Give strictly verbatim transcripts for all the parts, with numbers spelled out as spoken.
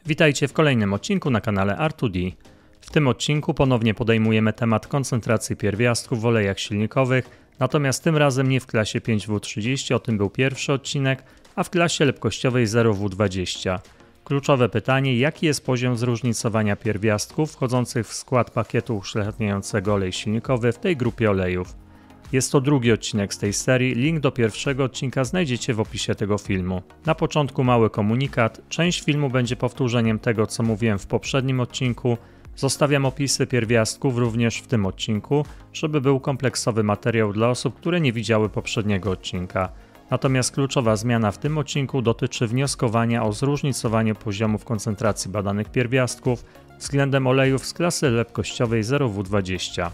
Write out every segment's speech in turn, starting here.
Witajcie w kolejnym odcinku na kanale R dwa D. W tym odcinku ponownie podejmujemy temat koncentracji pierwiastków w olejach silnikowych, natomiast tym razem nie w klasie pięć W trzydzieści, o tym był pierwszy odcinek, a w klasie lepkościowej zero W dwadzieścia. Kluczowe pytanie, jaki jest poziom zróżnicowania pierwiastków wchodzących w skład pakietu uszlachetniającego olej silnikowy w tej grupie olejów. Jest to drugi odcinek z tej serii, link do pierwszego odcinka znajdziecie w opisie tego filmu. Na początku mały komunikat, część filmu będzie powtórzeniem tego, co mówiłem w poprzednim odcinku. Zostawiam opisy pierwiastków również w tym odcinku, żeby był kompleksowy materiał dla osób, które nie widziały poprzedniego odcinka. Natomiast kluczowa zmiana w tym odcinku dotyczy wnioskowania o zróżnicowaniu poziomów koncentracji badanych pierwiastków względem olejów z klasy lepkościowej zero W dwadzieścia.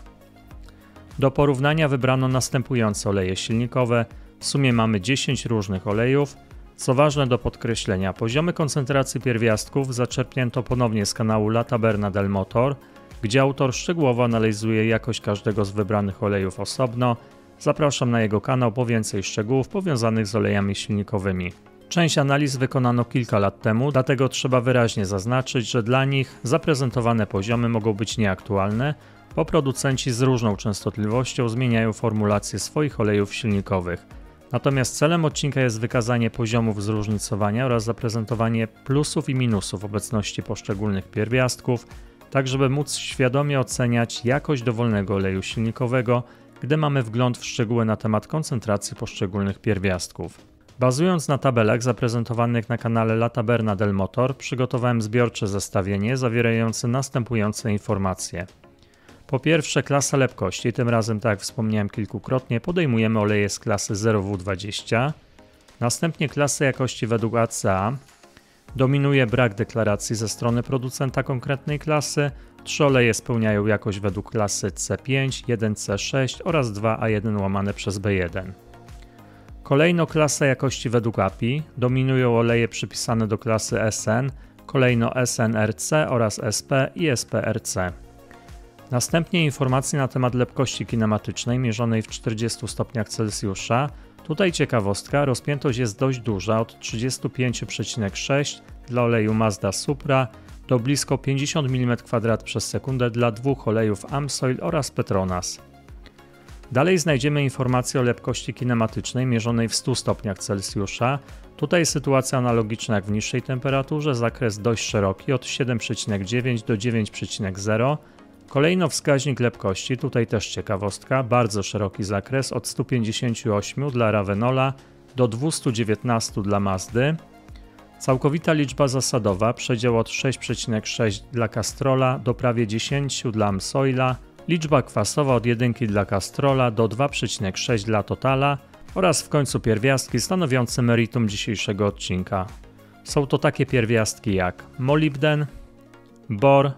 Do porównania wybrano następujące oleje silnikowe, w sumie mamy dziesięć różnych olejów. Co ważne do podkreślenia, poziomy koncentracji pierwiastków zaczerpnięto ponownie z kanału La Taberna del Motor, gdzie autor szczegółowo analizuje jakość każdego z wybranych olejów osobno. Zapraszam na jego kanał po więcej szczegółów powiązanych z olejami silnikowymi. Część analiz wykonano kilka lat temu, dlatego trzeba wyraźnie zaznaczyć, że dla nich zaprezentowane poziomy mogą być nieaktualne, bo producenci z różną częstotliwością zmieniają formulację swoich olejów silnikowych. Natomiast celem odcinka jest wykazanie poziomów zróżnicowania oraz zaprezentowanie plusów i minusów obecności poszczególnych pierwiastków, tak żeby móc świadomie oceniać jakość dowolnego oleju silnikowego, gdy mamy wgląd w szczegóły na temat koncentracji poszczególnych pierwiastków. Bazując na tabelach zaprezentowanych na kanale La Taberna del Motor, przygotowałem zbiorcze zestawienie zawierające następujące informacje. Po pierwsze, klasa lepkości, tym razem, tak jak wspomniałem kilkukrotnie, podejmujemy oleje z klasy zero W dwadzieścia. Następnie klasa jakości według A C A. Dominuje brak deklaracji ze strony producenta konkretnej klasy. Trzy oleje spełniają jakość według klasy C pięć, jeden C sześć oraz dwa A jeden łamane przez B jeden. Kolejno klasa jakości według A P I. Dominują oleje przypisane do klasy S N, kolejno S N R C oraz S P i S P R C. Następnie informacje na temat lepkości kinematycznej mierzonej w czterdziestu stopniach Celsjusza. Tutaj ciekawostka, rozpiętość jest dość duża, od trzydziestu pięciu przecinek sześć dla oleju Mazda Supra do blisko pięćdziesiąt milimetrów kwadratów przez sekundę dla dwóch olejów Amsoil oraz Petronas. Dalej znajdziemy informacje o lepkości kinematycznej mierzonej w stu stopniach Celsjusza. Tutaj sytuacja analogiczna jak w niższej temperaturze, zakres dość szeroki od siedem przecinek dziewięć do dziewięć przecinek zero. Kolejno wskaźnik lepkości, tutaj też ciekawostka, bardzo szeroki zakres od stu pięćdziesięciu ośmiu dla Ravenola do dwustu dziewiętnastu dla Mazdy. Całkowita liczba zasadowa, przedział od sześć przecinek sześć dla Castrola do prawie dziesięć dla Amsoila, liczba kwasowa od jedynki dla Castrola do dwa przecinek sześć dla Totala oraz w końcu pierwiastki stanowiące meritum dzisiejszego odcinka. Są to takie pierwiastki jak molibden, bor,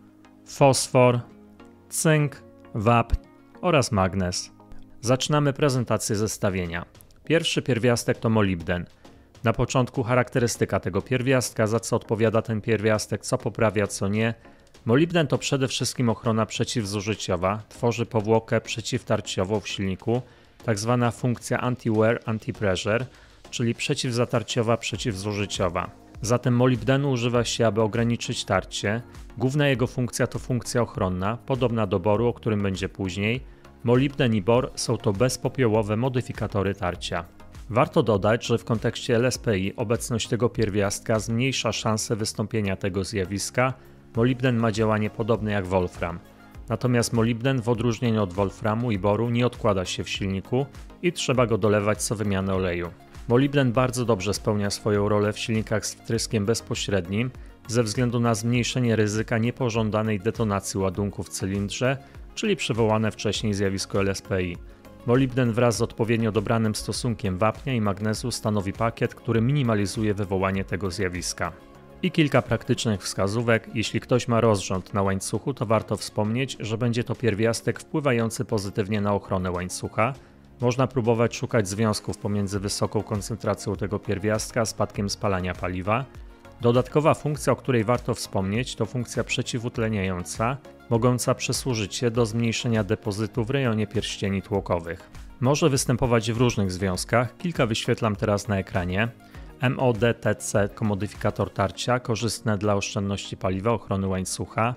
fosfor, cynk, wapń oraz magnez. Zaczynamy prezentację zestawienia. Pierwszy pierwiastek to molibden. Na początku charakterystyka tego pierwiastka, za co odpowiada ten pierwiastek, co poprawia, co nie. Molibden to przede wszystkim ochrona przeciwzużyciowa, tworzy powłokę przeciwtarciową w silniku, tak zwana funkcja anti-wear, anti-pressure, czyli przeciwzatarciowa, przeciwzużyciowa. Zatem molibdenu używa się, aby ograniczyć tarcie. Główna jego funkcja to funkcja ochronna, podobna do boru, o którym będzie później. Molibden i bor są to bezpopiołowe modyfikatory tarcia. Warto dodać, że w kontekście L S P I obecność tego pierwiastka zmniejsza szanse wystąpienia tego zjawiska. Molibden ma działanie podobne jak wolfram. Natomiast molibden w odróżnieniu od wolframu i boru nie odkłada się w silniku i trzeba go dolewać co wymianę oleju. Molibden bardzo dobrze spełnia swoją rolę w silnikach z wtryskiem bezpośrednim ze względu na zmniejszenie ryzyka niepożądanej detonacji ładunku w cylindrze, czyli przywołane wcześniej zjawisko L S P I. Molibden wraz z odpowiednio dobranym stosunkiem wapnia i magnezu stanowi pakiet, który minimalizuje wywołanie tego zjawiska. I kilka praktycznych wskazówek. Jeśli ktoś ma rozrząd na łańcuchu, to warto wspomnieć, że będzie to pierwiastek wpływający pozytywnie na ochronę łańcucha. Można próbować szukać związków pomiędzy wysoką koncentracją tego pierwiastka a spadkiem spalania paliwa. Dodatkowa funkcja, o której warto wspomnieć, to funkcja przeciwutleniająca, mogąca przysłużyć się do zmniejszenia depozytu w rejonie pierścieni tłokowych. Może występować w różnych związkach, kilka wyświetlam teraz na ekranie. M O D T C jako modyfikator tarcia, korzystne dla oszczędności paliwa, ochrony łańcucha,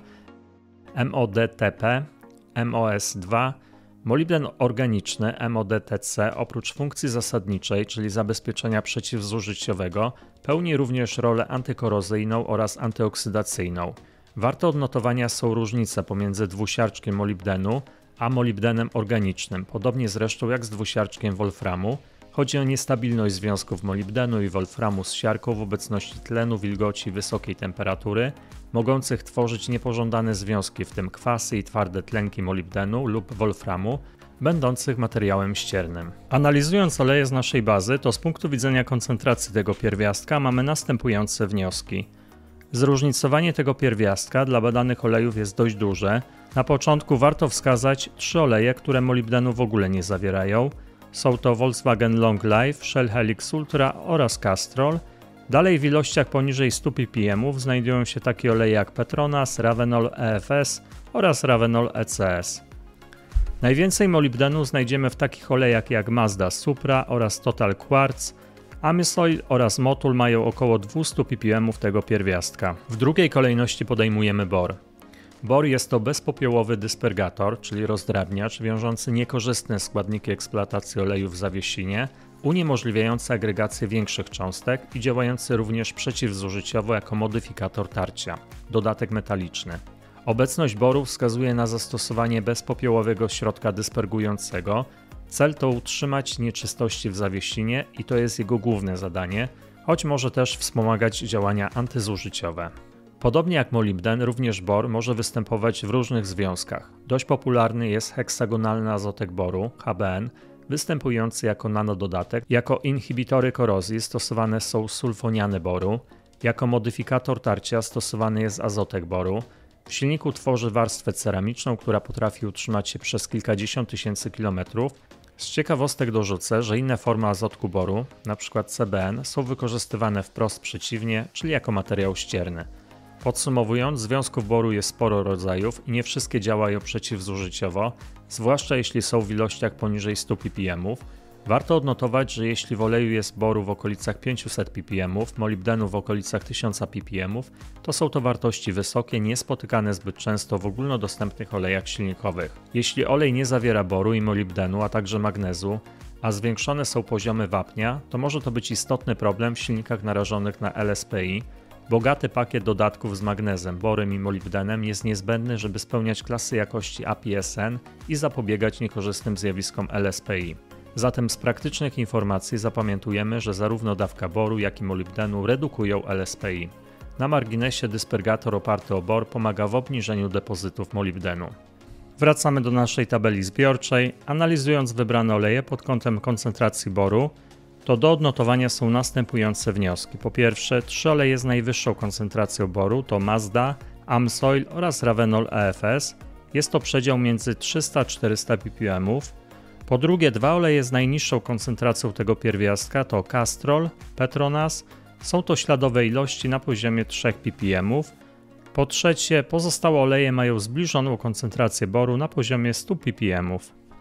M O D T P, M O S dwa. Molibden organiczny M O D T C oprócz funkcji zasadniczej, czyli zabezpieczenia przeciwzużyciowego, pełni również rolę antykorozyjną oraz antyoksydacyjną. Warte odnotowania są różnice pomiędzy dwusiarczkiem molibdenu a molibdenem organicznym, podobnie zresztą jak z dwusiarczkiem wolframu. Chodzi o niestabilność związków molibdenu i wolframu z siarką w obecności tlenu, wilgoci i wysokiej temperatury, mogących tworzyć niepożądane związki, w tym kwasy i twarde tlenki molibdenu lub wolframu, będących materiałem ściernym. Analizując oleje z naszej bazy, to z punktu widzenia koncentracji tego pierwiastka mamy następujące wnioski. Zróżnicowanie tego pierwiastka dla badanych olejów jest dość duże. Na początku warto wskazać trzy oleje, które molibdenu w ogóle nie zawierają. Są to Volkswagen Long Life, Shell Helix Ultra oraz Castrol. Dalej w ilościach poniżej stu ppm znajdują się takie oleje jak Petronas, Ravenol E F S oraz Ravenol E C S. Najwięcej molibdenu znajdziemy w takich olejach jak Mazda Supra oraz Total Quartz. Amisoil oraz Motul mają około dwieście ppm tego pierwiastka. W drugiej kolejności podejmujemy bor. Bor jest to bezpopiołowy dyspergator, czyli rozdrabniacz wiążący niekorzystne składniki eksploatacji oleju w zawiesinie, uniemożliwiający agregację większych cząstek i działający również przeciwzużyciowo jako modyfikator tarcia. Dodatek metaliczny. Obecność boru wskazuje na zastosowanie bezpopiołowego środka dyspergującego. Cel to utrzymać nieczystości w zawiesinie i to jest jego główne zadanie, choć może też wspomagać działania antyzużyciowe. Podobnie jak molibden, również bor może występować w różnych związkach. Dość popularny jest heksagonalny azotek boru, H B N, występujący jako nanododatek. Jako inhibitory korozji stosowane są sulfoniany boru. Jako modyfikator tarcia stosowany jest azotek boru. W silniku tworzy warstwę ceramiczną, która potrafi utrzymać się przez kilkadziesiąt tysięcy kilometrów. Z ciekawostek dorzucę, że inne formy azotku boru, np. C B N, są wykorzystywane wprost przeciwnie, czyli jako materiał ścierny. Podsumowując, związków boru jest sporo rodzajów i nie wszystkie działają przeciwzużyciowo, zwłaszcza jeśli są w ilościach poniżej stu ppm. Warto odnotować, że jeśli w oleju jest boru w okolicach pięciuset ppm, molibdenu w okolicach tysiąc ppm, to są to wartości wysokie, niespotykane zbyt często w ogólnodostępnych olejach silnikowych. Jeśli olej nie zawiera boru i molibdenu, a także magnezu, a zwiększone są poziomy wapnia, to może to być istotny problem w silnikach narażonych na L S P I. Bogaty pakiet dodatków z magnezem, borem i molibdenem jest niezbędny, żeby spełniać klasy jakości A P S N i zapobiegać niekorzystnym zjawiskom L S P I. Zatem z praktycznych informacji zapamiętujemy, że zarówno dawka boru, jak i molibdenu redukują L S P I. Na marginesie dyspergator oparty o bor pomaga w obniżeniu depozytów molibdenu. Wracamy do naszej tabeli zbiorczej. Analizując wybrane oleje pod kątem koncentracji boru, to do odnotowania są następujące wnioski. Po pierwsze, trzy oleje z najwyższą koncentracją boru to Mazda, Amsoil oraz Ravenol E F S. Jest to przedział między trzysta a czterysta ppm. Po drugie, dwa oleje z najniższą koncentracją tego pierwiastka to Castrol, Petronas. Są to śladowe ilości na poziomie trzy ppm. Po trzecie, pozostałe oleje mają zbliżoną koncentrację boru na poziomie stu ppm.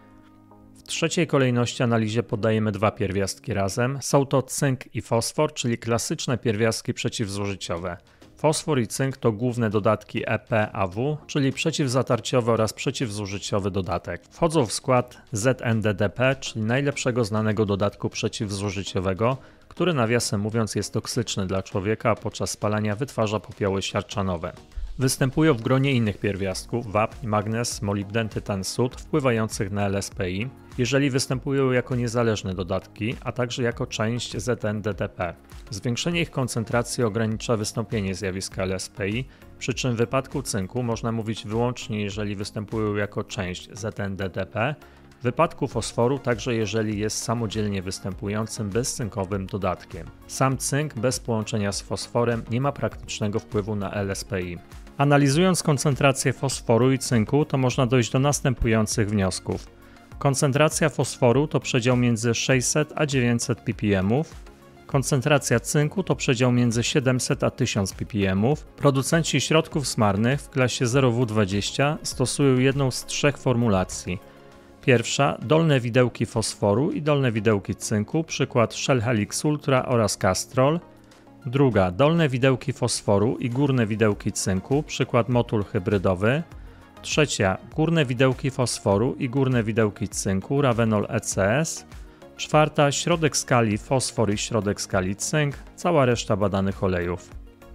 W trzeciej kolejności analizie podajemy dwa pierwiastki razem. Są to cynk i fosfor, czyli klasyczne pierwiastki przeciwzużyciowe. Fosfor i cynk to główne dodatki E P A W, czyli przeciwzatarciowy oraz przeciwzużyciowy dodatek. Wchodzą w skład Z N D D P, czyli najlepszego znanego dodatku przeciwzużyciowego, który nawiasem mówiąc jest toksyczny dla człowieka, a podczas spalania wytwarza popioły siarczanowe. Występują w gronie innych pierwiastków wapń, magnez, molibden, tytan, sód wpływających na L S P I, jeżeli występują jako niezależne dodatki, a także jako część Z N D D P. Zwiększenie ich koncentracji ogranicza wystąpienie zjawiska L S P I, przy czym w wypadku cynku można mówić wyłącznie jeżeli występują jako część Z N D D P, w wypadku fosforu także jeżeli jest samodzielnie występującym bezcynkowym dodatkiem. Sam cynk bez połączenia z fosforem nie ma praktycznego wpływu na L S P I. Analizując koncentrację fosforu i cynku, to można dojść do następujących wniosków. Koncentracja fosforu to przedział między sześćset a dziewięćset ppm. Koncentracja cynku to przedział między siedemset a tysiąc ppm. Producenci środków smarnych w klasie zero W dwadzieścia stosują jedną z trzech formulacji. Pierwsza, dolne widełki fosforu i dolne widełki cynku, przykład Shell Helix Ultra oraz Castrol. Druga, dolne widełki fosforu i górne widełki cynku, przykład Motul hybrydowy. Trzecia, górne widełki fosforu i górne widełki cynku, Ravenol E C S. Czwarta, środek skali fosfor i środek skali cynk, cała reszta badanych olejów.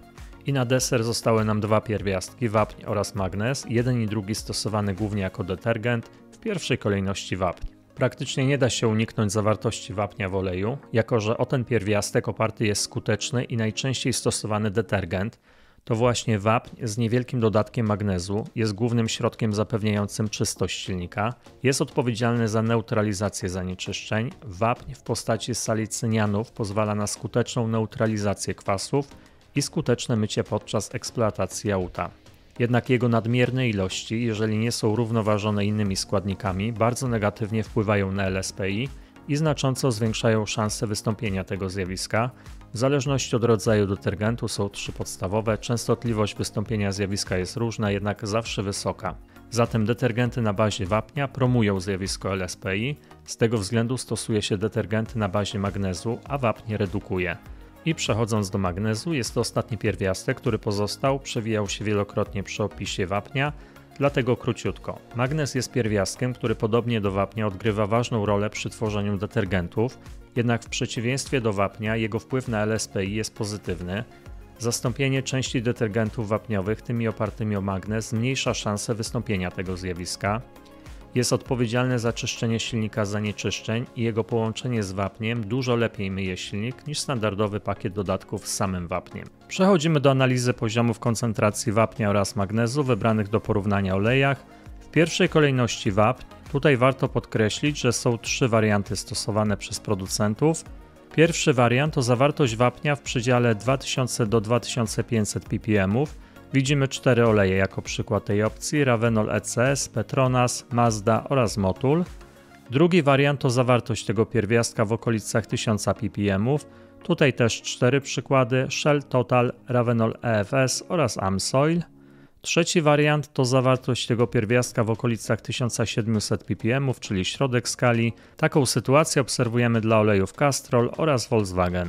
I na deser zostały nam dwa pierwiastki, wapń oraz magnez, jeden i drugi stosowany głównie jako detergent, w pierwszej kolejności wapń. Praktycznie nie da się uniknąć zawartości wapnia w oleju, jako że o ten pierwiastek oparty jest skuteczny i najczęściej stosowany detergent, to właśnie wapń z niewielkim dodatkiem magnezu jest głównym środkiem zapewniającym czystość silnika, jest odpowiedzialny za neutralizację zanieczyszczeń. Wapń w postaci salicynianów pozwala na skuteczną neutralizację kwasów i skuteczne mycie podczas eksploatacji auta. Jednak jego nadmierne ilości, jeżeli nie są równoważone innymi składnikami, bardzo negatywnie wpływają na L S P I i znacząco zwiększają szanse wystąpienia tego zjawiska. W zależności od rodzaju detergentu są trzy podstawowe, częstotliwość wystąpienia zjawiska jest różna, jednak zawsze wysoka. Zatem detergenty na bazie wapnia promują zjawisko L S P I, z tego względu stosuje się detergenty na bazie magnezu, a wapń redukuje. I przechodząc do magnezu, jest to ostatni pierwiastek, który pozostał, przewijał się wielokrotnie przy opisie wapnia, dlatego króciutko. Magnez jest pierwiastkiem, który podobnie do wapnia odgrywa ważną rolę przy tworzeniu detergentów, jednak w przeciwieństwie do wapnia jego wpływ na L S P I jest pozytywny. Zastąpienie części detergentów wapniowych tymi opartymi o magnez zmniejsza szanse wystąpienia tego zjawiska. Jest odpowiedzialne za czyszczenie silnika z zanieczyszczeń i jego połączenie z wapniem dużo lepiej myje silnik niż standardowy pakiet dodatków z samym wapniem. Przechodzimy do analizy poziomów koncentracji wapnia oraz magnezu wybranych do porównania olejach. W pierwszej kolejności wapń. Tutaj warto podkreślić, że są trzy warianty stosowane przez producentów. Pierwszy wariant to zawartość wapnia w przedziale dwa tysiące do dwa tysiące pięćset ppm. Widzimy cztery oleje jako przykład tej opcji: Ravenol E C S, Petronas, Mazda oraz Motul. Drugi wariant to zawartość tego pierwiastka w okolicach tysiąc ppm. Tutaj też cztery przykłady: Shell, Total, Ravenol E F S oraz Amsoil. Trzeci wariant to zawartość tego pierwiastka w okolicach tysiąc siedemset ppm, czyli środek skali. Taką sytuację obserwujemy dla olejów Castrol oraz Volkswagen.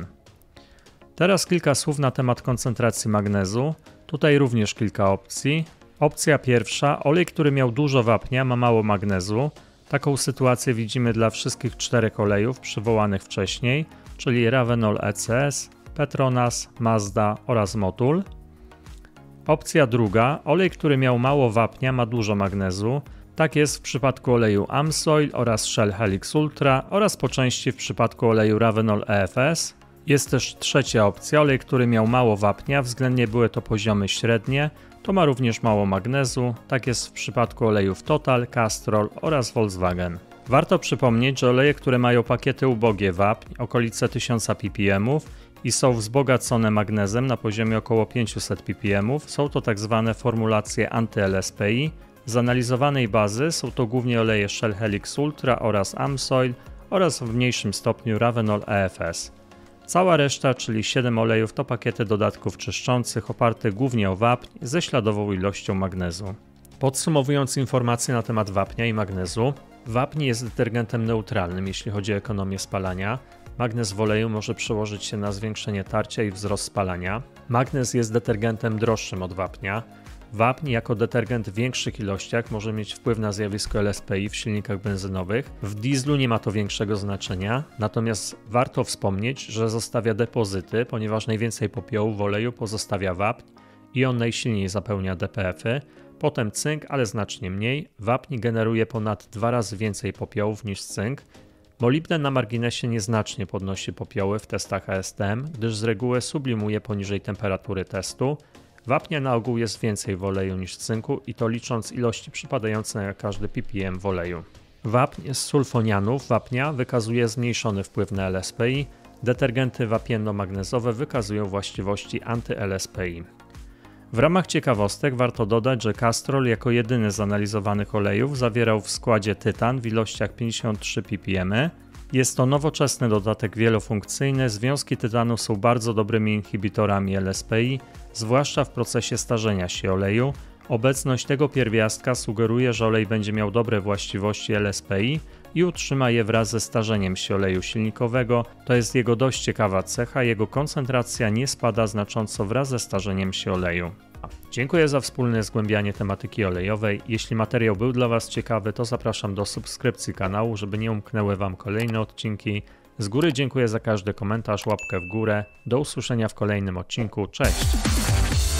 Teraz kilka słów na temat koncentracji magnezu. Tutaj również kilka opcji. Opcja pierwsza, olej, który miał dużo wapnia, ma mało magnezu. Taką sytuację widzimy dla wszystkich czterech olejów przywołanych wcześniej, czyli Ravenol E C S, Petronas, Mazda oraz Motul. Opcja druga, olej, który miał mało wapnia, ma dużo magnezu. Tak jest w przypadku oleju Amsoil oraz Shell Helix Ultra oraz po części w przypadku oleju Ravenol E F S. Jest też trzecia opcja, olej, który miał mało wapnia, względnie były to poziomy średnie, to ma również mało magnezu, tak jest w przypadku olejów Total, Castrol oraz Volkswagen. Warto przypomnieć, że oleje, które mają pakiety ubogie wapń, okolice tysiąc ppm i są wzbogacone magnezem na poziomie około pięćset ppm, są to tak zwane formulacje anty-L S P I. Z analizowanej bazy są to głównie oleje Shell Helix Ultra oraz Amsoil oraz w mniejszym stopniu Ravenol E F S. Cała reszta, czyli siedem olejów, to pakiety dodatków czyszczących oparte głównie o wapń ze śladową ilością magnezu. Podsumowując informacje na temat wapnia i magnezu, wapń jest detergentem neutralnym, jeśli chodzi o ekonomię spalania. Magnez w oleju może przełożyć się na zwiększenie tarcia i wzrost spalania. Magnez jest detergentem droższym od wapnia. Wapń jako detergent w większych ilościach może mieć wpływ na zjawisko L S P I w silnikach benzynowych. W dieslu nie ma to większego znaczenia, natomiast warto wspomnieć, że zostawia depozyty, ponieważ najwięcej popiołu w oleju pozostawia wapń i on najsilniej zapełnia D P F-y. Potem cynk, ale znacznie mniej. Wapń generuje ponad dwa razy więcej popiołów niż cynk. Molibden na marginesie nieznacznie podnosi popioły w testach A S T M, gdyż z reguły sublimuje poniżej temperatury testu. Wapnia na ogół jest więcej w oleju niż cynku i to licząc ilości przypadające na każdy ppm w oleju. Wapń z sulfonianów wapnia wykazuje zmniejszony wpływ na L S P I. Detergenty wapienno-magnezowe wykazują właściwości anty-L S P I. W ramach ciekawostek warto dodać, że Castrol jako jedyny z analizowanych olejów zawierał w składzie tytan w ilościach pięćdziesiąt trzy ppm. Jest to nowoczesny dodatek wielofunkcyjny. Związki tytanu są bardzo dobrymi inhibitorami L S P I, zwłaszcza w procesie starzenia się oleju. Obecność tego pierwiastka sugeruje, że olej będzie miał dobre właściwości L S P I i utrzyma je wraz ze starzeniem się oleju silnikowego. To jest jego dość ciekawa cecha, jego koncentracja nie spada znacząco wraz ze starzeniem się oleju. Dziękuję za wspólne zgłębianie tematyki olejowej. Jeśli materiał był dla Was ciekawy, to zapraszam do subskrypcji kanału, żeby nie umknęły Wam kolejne odcinki. Z góry dziękuję za każdy komentarz, łapkę w górę. Do usłyszenia w kolejnym odcinku. Cześć!